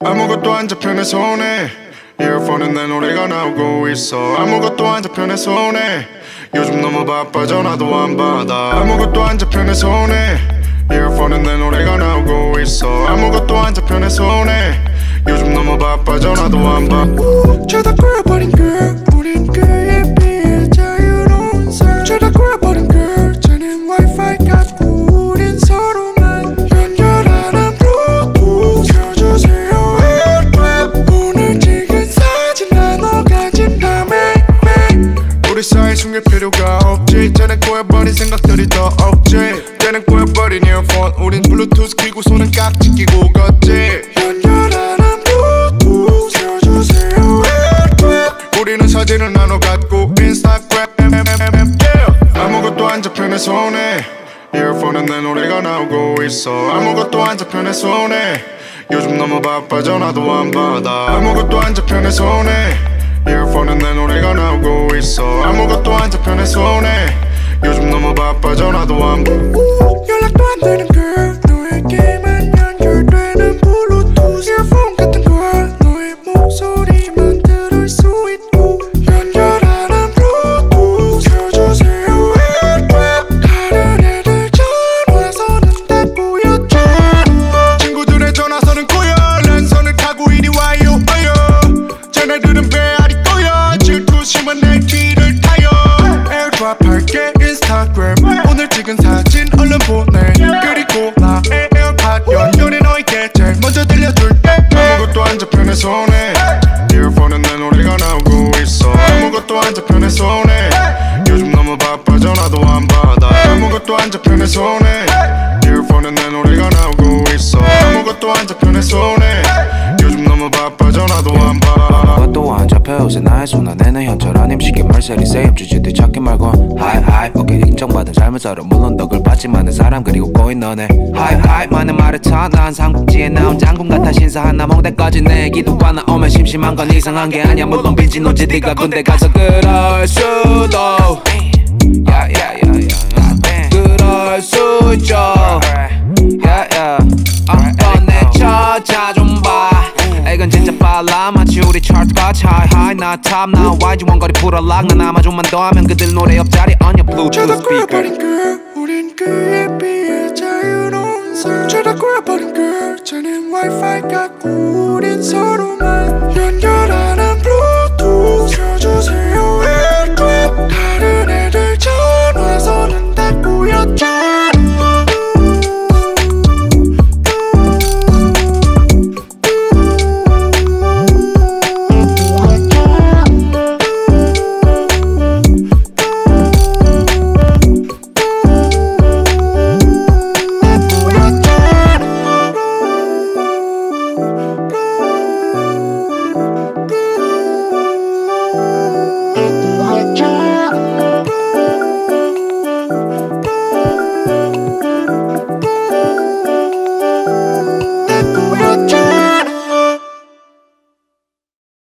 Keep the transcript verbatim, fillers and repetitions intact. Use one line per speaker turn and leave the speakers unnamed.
아무것도 안 잡혀 내 손에 이어폰에 내 노래가 나오고 있어. 아무것도 안 잡혀 내 손에 요즘 너무 바빠 전화도 안 받아. 아무것도 안 잡혀 내 손에 이어폰에 내 노래가 나오고 있어. 아무것도 안 잡혀 내 손에 요즘 너무 바빠 전화도 안 받아. 죄다 꼬여버린 girl 우린 그에 비해 자유로운 삶. 죄다 꼬여버린 girl 쟤는 와이파이 갖고 우린 서로만 연결하는 블루투스. 켜주세요 오늘 찍은 사진 나눠 가진다며. 우리 사이 숨길 필요가 없지. 쟤는 꼬여버린 생각들이 더 없지. 쟤는 꼬여버린 이어폰 우린 블루투스 끼고 손은 깍지 끼고 걷지. 연결하는 블루투스 켜주세요. 우리는 사진을 나눠 갖고 인스타그램 아무것도 안 잡혀 내 손에 이어폰에 내 노래가 나오고 있어. 아무것도 안 잡혀 내 손에 요즘 너무 바빠 전화도 안 받아. 아무것도 안 잡혀 내 손에 이어폰에 내 노래가 나오고 있어. 아무것도 안 잡혀 내 손에 요즘 너무 바빠 전화도 안 받아. 연락도 안 되는 girl 너에게만 연결되는 블루투스 이어폰 같은 걸 너의 목소리만 들을 수 있고 연결하는 블루투스 켜주세요. 다른 애들 전화선은 다 꼬였죠. 친구들의 전화선은 꼬여 랜선을 타고 이리 와요 어여. 쟤네들은 배알이 꼬여 질투 심한 내 길을 타요. 에어드랍 할게 인스타그램 오늘 찍은 사진 얼른 보내. 그리고 나의 에어팟 연결해 너에게 제일 먼저 들려줄게. 아무것도 안 잡혀 내 손에 이어폰에 내 노래가 나오고 있어. 아무것도 안 잡혀 내 손에 요즘 너무 바빠 전화도 안 받아. 아무것도 안 잡혀 내 손에 이어폰에 내 노래가 나오고 있어. 아무것도 안 잡혀 내 손에 요즘 너무 바빠 전화도 안 받아.
아무것도 안 잡혀 요새 나의 손 안에는 현철한 임식의 말살이 세임 주제들 찾기 말고 하이 하이 오케이 인정받은 삶을 살아. 물론 덕을 받지 많은 사람 그리고 꼬인 너네 하이 하이 많은 말을 쳐난 삼국지에 나온 장군 같아. 신사한 나몽 때까지 내 기도가 나오면 심심한 건 이상한 게 아니야. 물론 빈진 오지 네가 군대 가서 그럴 수도 야야야야 그럴 수 있죠. 야야 뻔내 쳐자 좀 봐. 이건 진짜 빨라 마치 우리 차트가 차이 하이 나 탑 나 와이지 원거리 풀어락. 난 아마 좀만 더 하면 그들 노래 옆자리 on your bluetooth speaker.
죄다 꼬여버린 girl 우린 그에 비해 자유로운 삶. 죄다 꼬여버린 girl 쟤는 와이파이 갖고 우린 서로만